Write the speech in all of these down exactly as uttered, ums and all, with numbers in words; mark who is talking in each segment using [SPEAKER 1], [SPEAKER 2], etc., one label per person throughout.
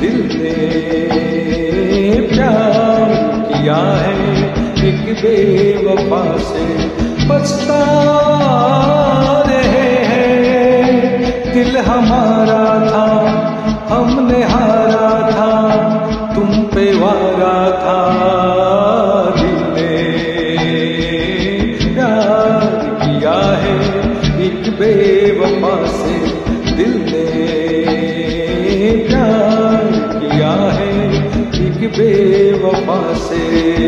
[SPEAKER 1] दिल ने प्यार किया है एक बेवफा से, पछता रहे हैं। दिल हमारा था, हमने हारा था, तुम पे वारा था। दिल ने प्यार किया है एक बेवफा से, दिल ने प्यार किया है एक बेवफा से।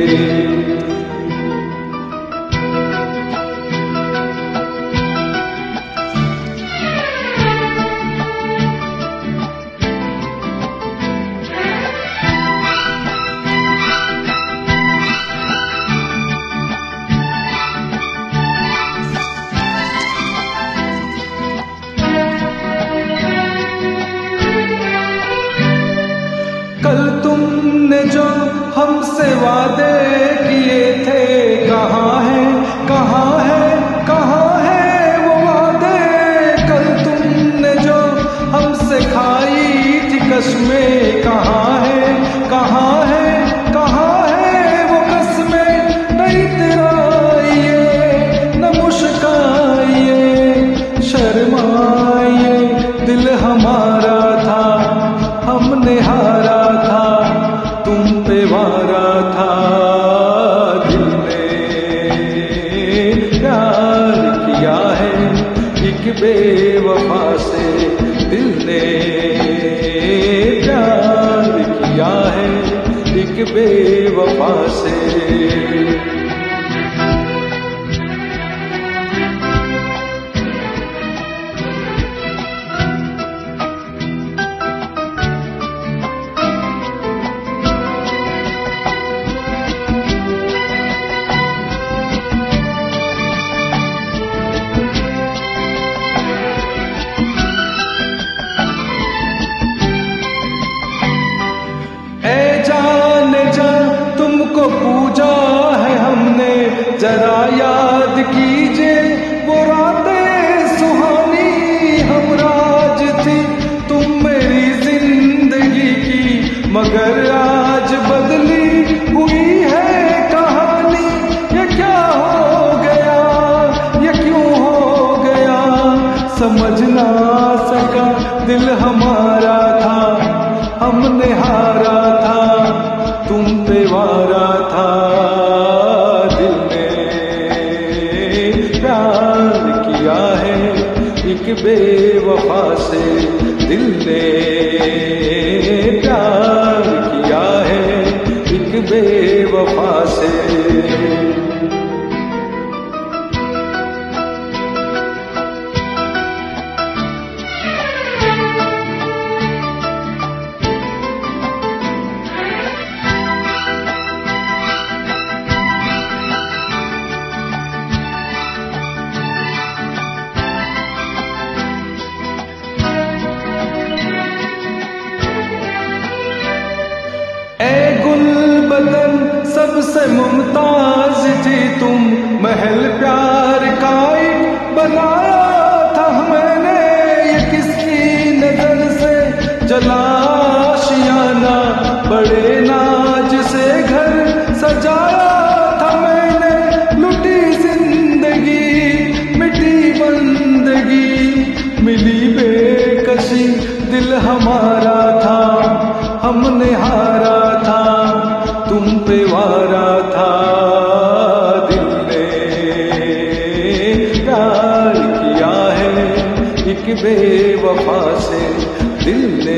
[SPEAKER 1] कल तुमने जो हमसे वादे किए थे, कहाँ है कहाँ है कहाँ है वो वादे। कल तुमने जो हमसे खाई थी कसमें, कहाँ है कहाँ है कहाँ है वो कसमें। नहीं तेराइए न मुस्काइए शर्माइए, दिल हमारा था, हमने हारा था, तुम पे वारा था। दिल ने प्यार किया है एक बेवफा से, दिल ने प्यार किया है एक बेवफा से। तुमको पूजा है हमने, जरा याद कीजिए वो रातें सुहानी। हम राज थी तुम मेरी जिंदगी की, मगर आज बदली हुई है कहानी। ये क्या हो गया, ये क्यों हो गया, समझ ना सका। दिल हमारा था, हमने हारा था, तुम पे वारा था। दिल ने प्यार किया है एक बेवफा से, दिल ने प्यार किया है एक बेवफा से। बदन सबसे मुमताज थी तुम, महल प्यार का एक बनाया था मैंने। ये किसकी नजर से जला आशियाना, बड़े नाज से घर सजाया था मैंने। लुटी जिंदगी मिटी बंदगी, मिली बेकसी, दिल हमारा था, हमने हारा था, तुम पे वारा था। दिल ने प्यार किया है एक बेवफा से, दिल ने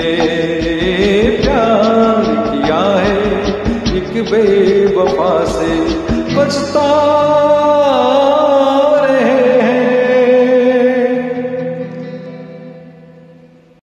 [SPEAKER 1] प्यार किया है एक बेवफा से। बचता